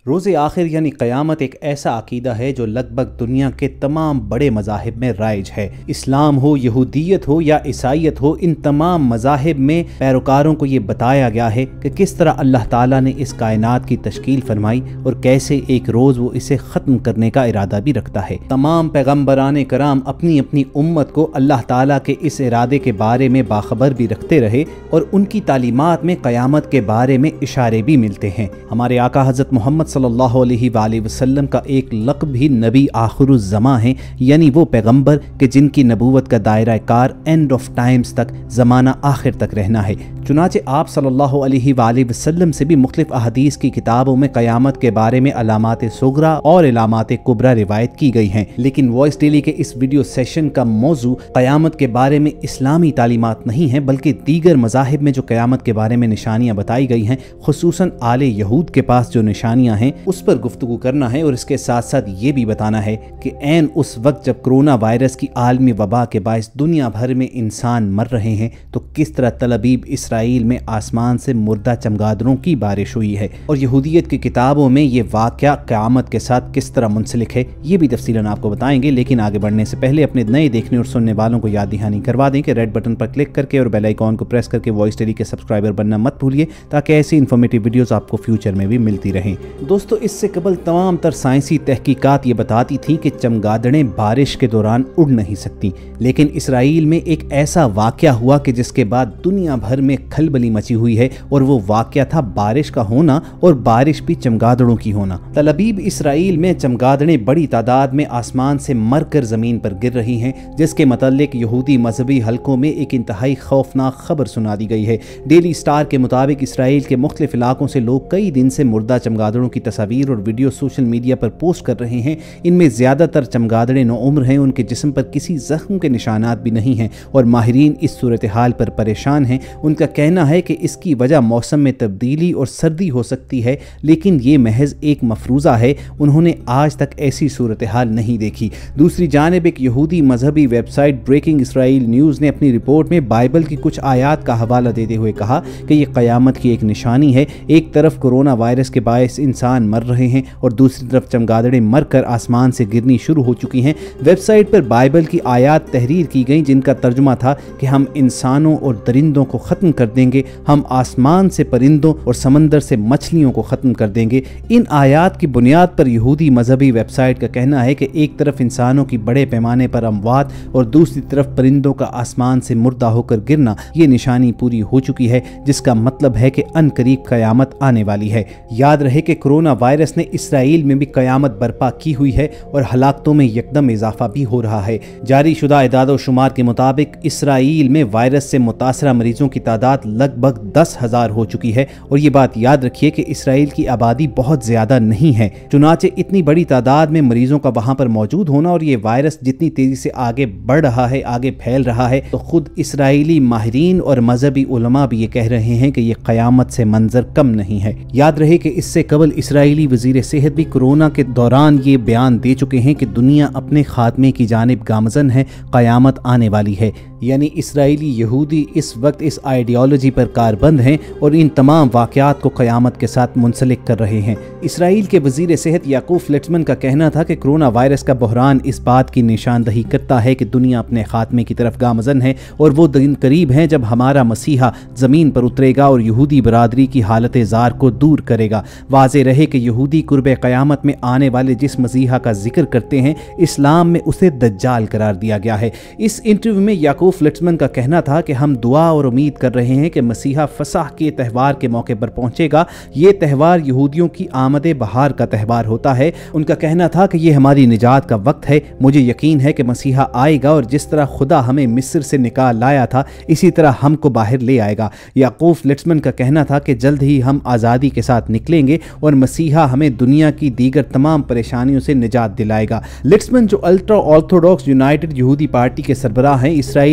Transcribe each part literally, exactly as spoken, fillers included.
रोज़े आखिर यानी क़यामत एक ऐसा अकीदा है जो लगभग दुनिया के तमाम बड़े मज़ाहिब में राइज है। इस्लाम हो, यहूदियत हो या ईसाईयत हो, इन तमाम मज़ाहिब में पैरोकारों को ये बताया गया है कि किस तरह अल्लाह ताला ने इस कायनात की तश्कील फरमाई और कैसे एक रोज़ वो इसे ख़त्म करने का इरादा भी रखता है। तमाम पैगम्बरान कराम अपनी अपनी उम्मत को अल्लाह ताला के इस इरादे के बारे में बाखबर भी रखते रहे और उनकी तालीमात में क़यामत के बारे में इशारे भी मिलते हैं। हमारे आका हज़रत मोहम्मद सल्लल्लाहु अलैहि वसल्लम का एक लक़ब भी नबी आखिरुज़्ज़मा है, यानी वो पैगंबर कि जिनकी नबूवत का दायरा कार एंड ऑफ टाइम्स तक, ज़माना आखिर तक रहना है। चुनाचे आप सल्लल्लाहु अलैहि वसल्लम से भी मुख्तलिफ अहादीस की किताबों में क़यामत के बारे में अलामात सुगरा और अलामात कुबरा रिवायत की गई हैं, लेकिन वॉइस डेली के इस वीडियो सेशन का मौजू क़यामत के बारे में इस्लामी तालीमात नहीं है, बल्कि दीगर मज़ाहिब में जो क़यामत के बारे में निशानियाँ बताई गई हैं, खुसूसन आले यहूद के पास जो निशानियाँ हैं उस पर गुफ्तगू करना है। और इसके साथ साथ ये भी बताना है कि ऐन उस वक्त जब कोरोना वायरस की आलमी वबा के बायस दुनिया भर में इंसान मर रहे हैं तो किस तरह तलबीब इसराइल में आसमान से मुर्दा चमगादड़ों की बारिश हुई है और यहूदियत की किताबों में ये वाक़या क़यामत के साथ किस तरह मुंसलिक है, ये भी तफसीलन आपको बताएंगे। लेकिन आगे बढ़ने से पहले अपने नए देखने और सुनने वालों को याद दहानी करवा दें कि रेड बटन पर क्लिक करके और बेल आइकॉन को प्रेस करके वॉइस डेली के सब्सक्राइबर बनना मत भूलिए, ताकि ऐसी इन्फॉर्मेटिव वीडियोस आपको फ्यूचर में भी मिलती रहें। दोस्तों, इससे कबल तमाम तर साइंसी तहकीकात ये बताती थी कि चमगादड़ें बारिश के दौरान उड़ नहीं सकती, लेकिन इसराइल में एक ऐसा वाक़या हुआ कि जिसके बाद दुनिया भर में खलबली मची हुई है और वो वाक़या था बारिश का होना और बारिश भी चमगादड़ों की होना। तलबीब इसराइल में चमगादड़ें बड़ी तादाद में आसमान से मरकर ज़मीन पर गिर रही हैं, जिसके मतलब यहूदी मजहबी हलकों में एक इंतहाई खौफनाक खबर सुना दी गई है। डेली स्टार के मुताबिक इसराइल के मुख्तलिफ इलाकों से लोग कई दिन से मुर्दा चमगादड़ों की तस्वीर और वीडियो सोशल मीडिया पर पोस्ट कर रहे हैं। इनमें ज़्यादातर चमगादड़ें नौउम्र हैं, उनके जिस्म पर किसी जख्म के निशानात भी नहीं हैं और माहिरीन इस सूरत हाल पर परेशान हैं। उनका कहना है कि इसकी वजह मौसम में तब्दीली और सर्दी हो सकती है, लेकिन ये महज एक मफरूज़ा है, उन्होंने आज तक ऐसी सूरत हाल नहीं देखी। दूसरी जानिब एक यहूदी मजहबी वेबसाइट ब्रेकिंग इसराइल न्यूज़ ने अपनी रिपोर्ट में बाइबल की कुछ आयात का हवाला देते हुए कहा कि यह क़यामत की एक निशानी है। एक तरफ कोरोना वायरस के बायस इंसान मर रहे हैं और दूसरी तरफ चमगादड़ें मरकर आसमान से गिरनी शुरू हो चुकी हैं। वेबसाइट पर बाइबल की आयात तहरीर की गई जिनका तर्जुमा था कि हम इंसानों और दरिंदों को ख़त्म कर देंगे, हम आसमान से परिंदों और समंदर से मछलियों को ख़त्म कर देंगे। इन आयात की बुनियाद पर यहूदी मजहबी वेबसाइट का कहना है कि एक तरफ इंसानों की बड़े पैमाने पर अमवात और दूसरी तरफ परिंदों का आसमान से मुर्दा होकर गिरना, ये निशानी पूरी हो चुकी है, जिसका मतलब है कि अनकरीब क़यामत आने वाली है। याद रहे कि कोरोना वायरस ने इसराइल में भी क़यामत बर्पा की हुई है और हलाकतों में यकदम इजाफा भी हो रहा है। जारी शुदा इदाद शुमार के मुताबिक इसराइल में वायरस से मुतासरा मरीजों की तादाद लगभग दस हजार हो चुकी है और ये बात याद रखिए कि इसराइल की आबादी बहुत ज़्यादा नहीं है, चुनाचे इतनी बड़ी तादाद में मरीजों का वहाँ पर मौजूद होना और ये वायरस जितनी तेज़ी से आगे बढ़ रहा है, आगे फैल रहा है, तो खुद इसराइली माहिरीन और मजहबी उलमा भी ये कह रहे हैं कि ये क़यामत से मंजर कम नहीं है। याद रहे कि इससे कबल इसराइली वज़ीर सेहत भी कोरोना के दौरान ये बयान दे चुके हैं कि दुनिया अपने खात्मे की जानिब गामज़न है, क़यामत आने वाली है। यानी इसराइली यहूदी इस वक्त इस आइडियोलॉजी पर कारबंद हैं और इन तमाम वाक़यात को क़यामत के साथ मुंसलिक कर रहे हैं। इसराइल के वज़ीर सेहत याकूब फ्लेट्समन का कहना था कि कोरोना वायरस का बहरान इस बात की निशानदही करता है कि दुनिया अपने खात्मे की तरफ गामज़न है और वो दिन करीब हैं जब हमारा मसीहा ज़मीन पर उतरेगा और यहूदी बरादरी की हालत ज़ार को दूर करेगा। वाज़े रहे कि यहूदी कुर्बे क़यामत में आने वाले जिस मसीहा का जिक्र करते हैं, इस्लाम में उसे दज्जाल करार दिया गया है। इस इंटरव्यू में याकूब फ्लेट्समन का कहना था कि हम दुआ और उम्मीद कर रहे हैं कि मसीहा फसाह के त्यौहार के मौके पर पहुंचेगा। ये त्यौहार यहूदियों की आमदे बहार का त्यौहार होता है। उनका कहना था कि ये हमारी निजात का वक्त है। मुझे यकीन है कि मसीहा आएगा और जिस तरह खुदा हमें मिस्र से निकाल लाया था, इसी तरह हमको बाहर ले आएगा। याकूब फ्लेट्समन का कहना था कि जल्द ही हम आज़ादी के साथ निकलेंगे और मसीहा हमें दुनिया की दीगर तमाम परेशानियों से निजात दिलाएगा। लिट्समन जो अल्ट्रा ऑर्थोडॉक्स यूनाइटेड यहूदी पार्टी के सरबराह हैं, इसराइल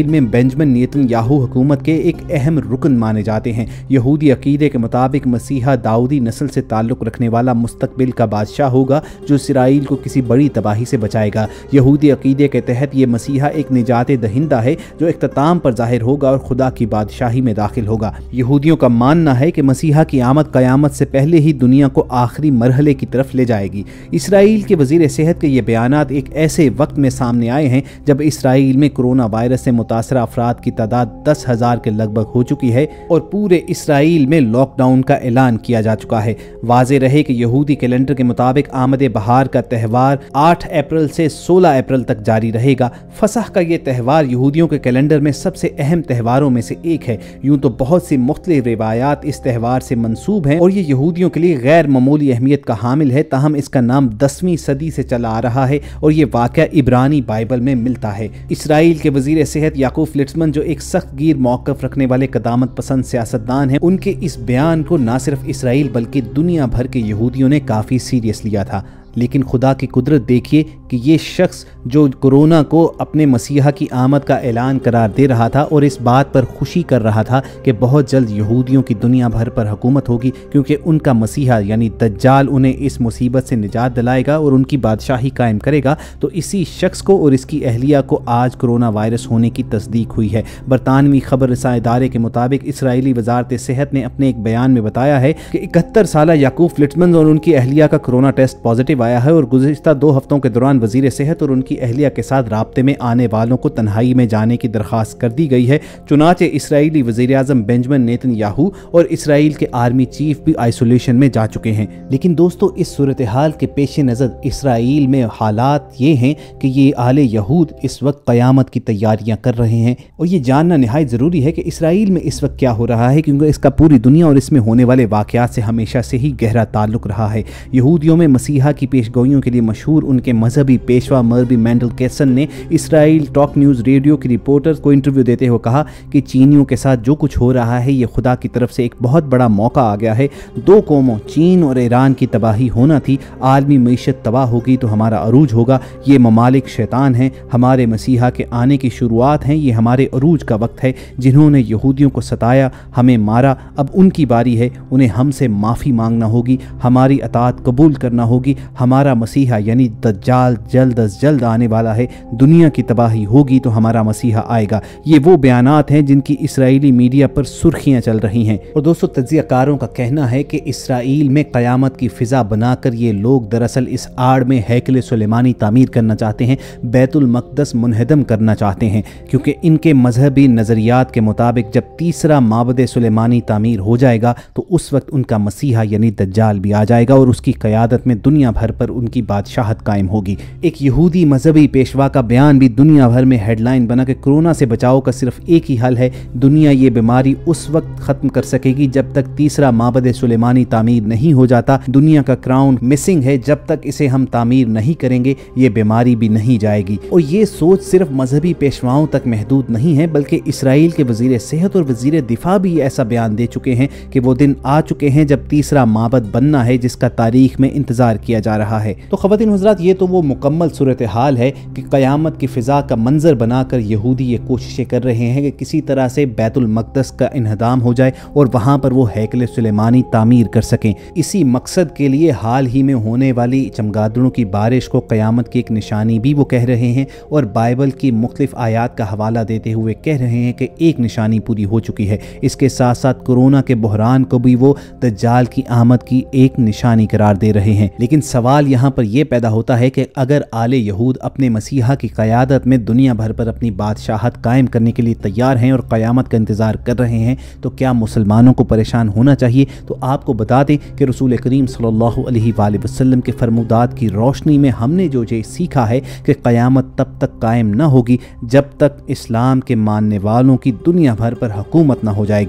इसराइल में बेंजामिन नेतन्याहू हुकूमत के एक अहम रुकन माने जाते हैं। यहूदी अकीदे के मुताबिक मसीहा दाऊदी नस्ल से ताल्लुक़ रखने वाला मुस्तकबिल का बादशाह होगा जो इसराइल को किसी बड़ी तबाही से बचाएगा। यहूदी अकीदे के तहत ये मसीहा एक निजात दहिंदा है जो इख्तिताम पर जाहिर होगा और खुदा की बादशाही में दाखिल होगा। यहूदियों का मानना है कि मसीहा की आमद क़यामत से पहले ही दुनिया को आखिरी मरहले की तरफ ले जाएगी। इसराइल के वज़ीर सेहत के ये बयानात एक ऐसे वक्त में सामने आए हैं जब इसराइल में कोरोना वायरस से मुतासर अफराद की तादाद दस हजार के लगभग हो चुकी है और पूरे इसराइल में लॉकडाउन का ऐलान किया जा चुका है। वाज़ेह रहे कि यहूदी कैलेंडर के मुताबिक आमद बहार का त्यौहार आठ अप्रैल से सोलह अप्रैल तक जारी रहेगा। फसह का ये त्यौहार यहूदियों के कैलेंडर में सबसे अहम त्यौहारों में से एक है। यूं तो बहुत सी मुख्तलिफ रिवायात इस त्यौहार से मंसूब हैं और ये यहूदियों के लिए गैर मामूली अहमियत का हामिल है, ताहम इसका नाम दसवीं सदी से चला आ रहा है और ये वाक़या इब्रानी बाइबल में मिलता है। इसराइल के वज़ीर सेहत याकूब लिट्ज़मन जो एक सख्त गिर मौक़िफ़ रखने वाले क़दामत पसंद सियासतदान हैं, उनके इस बयान को न सिर्फ इसराइल बल्कि दुनिया भर के यहूदियों ने काफ़ी सीरियस लिया था। लेकिन खुदा की कुदरत देखिए कि ये शख्स जो कोरोना को अपने मसीहा की आमद का ऐलान करार दे रहा था और इस बात पर खुशी कर रहा था कि बहुत जल्द यहूदियों की दुनिया भर पर हुकूमत होगी क्योंकि उनका मसीहा यानी दज्जाल उन्हें इस मुसीबत से निजात दिलाएगा और उनकी बादशाही कायम करेगा, तो इसी शख्स को और इसकी अहलिया को आज कोरोना वायरस होने की तस्दीक हुई है। बरतानवी खबर रसां इदारे के मुताबिक इसराइली वजारत सेहत ने अपने एक बयान में बताया है कि इकहत्तर साल याकूब लिट्ज़मन और उनकी अहलिया का कोरोना टेस्ट पॉजिटिव आया है और गुज़िश्ता दो हफ्तों के दौरान वज़ीर सेहत और उनकी अहलिया के साथ राब्ते में आने वालों को तन्हाई में जाने की दरख्वास्त कर दी गई है। चुनाचे इसराइली वज़ीर आज़म बेंजामिन नेतन्याहू और इसराइल के आर्मी चीफ भी आइसोलेशन में जा चुके हैं। लेकिन दोस्तों, इस सूरत हाल के पेश नज़र इसराइल में हालात ये हैं कि ये आले यहूद इस वक्त क़यामत की तैयारियाँ कर रहे हैं और ये जानना नहायत ज़रूरी है कि इसराइल में इस वक्त क्या हो रहा है, क्योंकि इसका पूरी दुनिया और इसमें होने वाले वाक़यात से हमेशा से ही गहरा ताल्लुक़ रहा है। यहूदियों में मसीहा की पेशगोइयों के लिए मशहूर उनके मजहबी पेशवा मरबी मेंडल केसन ने इसराइल टॉक न्यूज़ रेडियो की रिपोर्टर्स को इंटरव्यू देते हुए कहा कि चीनियों के साथ जो कुछ हो रहा है ये खुदा की तरफ से एक बहुत बड़ा मौका आ गया है। दो कौमों चीन और ईरान की तबाही होना थी, आलमी मईशत तबाह होगी तो हमारा अरूज होगा। ये ममालिक शैतान हैं, हमारे मसीहा के आने की शुरुआत हैं, ये हमारे अरूज का वक्त है। जिन्होंने यहूदियों को सताया, हमें मारा, अब उनकी बारी है, उन्हें हमसे माफ़ी मांगना होगी, हमारी अतात कबूल करना होगी। हमारा मसीहा यानी दज्जाल जल्द अज जल्द आने वाला है, दुनिया की तबाही होगी तो हमारा मसीहा आएगा। ये वो बयानात हैं जिनकी इसराइली मीडिया पर सुर्खियां चल रही हैं। और दोस्तों, तज्ज़ियाकारों का कहना है कि इसराइल में क़यामत की फ़िज़ा बनाकर ये लोग दरअसल इस आड़ में हैकल सुलेमानी तामीर करना चाहते हैं, बैतुल मक़दस मुनहदम करना चाहते हैं, क्योंकि इनके मजहबी नज़रियात के मुताबिक जब तीसरा माबद सुलेमानी तामीर हो जाएगा तो उस वक्त उनका मसीहा यानी दज्जाल भी आ जाएगा और उसकी क़यादत में दुनिया भर पर उनकी बादशाहत कायम होगी। एक यहूदी मजहबी पेशवा का बयान भी दुनिया भर में हेडलाइन बना कि कोरोना से बचाव का सिर्फ एक ही हल है, दुनिया ये बीमारी उस वक्त ख़त्म कर सकेगी जब तक तीसरा माबद सुलेमानी तामीर नहीं हो जाता। दुनिया का क्राउन मिसिंग है, जब तक इसे हम तामीर नहीं करेंगे ये बीमारी भी नहीं जाएगी। और ये सोच सिर्फ मजहबी पेशवाओं तक महदूद नहीं है, बल्कि इसराइल के वज़ीर सेहत और वज़ीर दिफा भी ऐसा बयान दे चुके हैं कि वो दिन आ चुके हैं जब तीसरा माबद बनना है जिसका तारीख में इंतज़ार किया जा रहा है। तो ख़वातीन हज़रात, ये तो वो मुकम्मल सूरत हाल है कि क़यामत की फ़िज़ा का मंजर बनाकर यहूदी ये कोशिशें कर रहे हैं कि किसी तरह से बैतुल मक़दस का इन्हदाम हो जाए और वहाँ पर वो हैकल सुलेमानी तामीर कर सकें। इसी मकसद के लिए हाल ही में होने वाली चमगादड़ों की बारिश को क़यामत की एक निशानी भी वो कह रहे हैं और बाइबल की मुख्तलिफ आयात का हवाला देते हुए कह रहे हैं कि एक निशानी पूरी हो चुकी है। इसके साथ साथ कोरोना के बहरान को भी वो दज्जाल की आमद की एक निशानी करार दे रहे हैं। लेकिन सवाल यहाँ पर यह पैदा होता है कि अगर आले यहूद अपने मसीहा की क़यादत में दुनिया भर पर अपनी बादशाहत कायम करने के लिए तैयार हैं और क़यामत का इंतज़ार कर रहे हैं, तो क्या मुसलमानों को परेशान होना चाहिए? तो आपको बता दें कि रसूल करीम सल्लल्लाहु अलैहि वसल्लम के फरमुदात की रोशनी में हमने जो ये सीखा है कि क़यामत तब तक कायम न होगी जब तक इस्लाम के मानने वालों की दुनिया भर पर हुकूमत न हो जाएगी।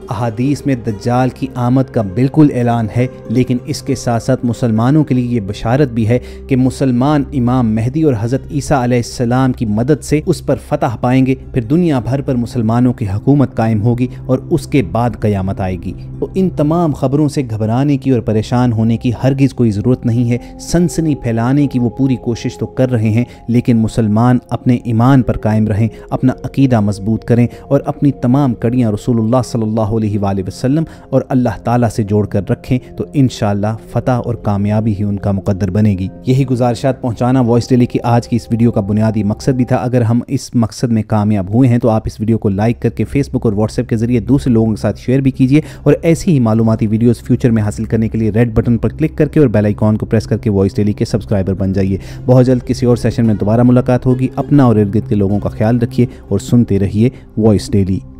अहादीस में दज्जाल की आमद का बिल्कुल ऐलान है, लेकिन इसके साथ साथ मुसलमानों के लिए ये बशारत भी है कि मुसलमान इमाम मेहदी और हज़रत ईसा अलैहिस्सलाम की मदद से उस पर फतह पाएंगे, फिर दुनिया भर पर मुसलमानों की हुकूमत कायम होगी और उसके बाद क़यामत आएगी। तो इन तमाम खबरों से घबराने की और परेशान होने की हरगिज़ कोई ज़रूरत नहीं है। सनसनी फैलाने की वो पूरी कोशिश तो कर रहे हैं, लेकिन मुसलमान अपने ईमान पर कायम रहें, अपना अकीदा मजबूत करें और अपनी तमाम कड़ियाँ रसूलुल्लाह सल्लल्लाहु अलैहि वसल्लम और अल्लाह ताला से जोड़ कर रखें, तो इंशाअल्लाह फ़तह और कामयाबी ही उनका मुकद्दर बनेगी। यही गुजारिशात पहुँचाना वॉइस डेली की आज की इस वीडियो का बुनियादी मकसद भी था। अगर हम इस मकसद में कामयाब हुए हैं तो आप इस वीडियो को लाइक करके फेसबुक और व्हाट्सएप के जरिए दूसरे लोगों के साथ शेयर भी कीजिए, और ऐसी ही मालूमाती वीडियोस फ्यूचर में हासिल करने के लिए रेड बटन पर क्लिक करके और बेल आइकॉन को प्रेस करके वॉइस डेली के सब्सक्राइबर बन जाइए। बहुत जल्द किसी और सेशन में दोबारा मुलाकात होगी। अपना और इर्द गिर्द के लोगों का ख्याल रखिए और सुनते रहिए वॉइस डेली।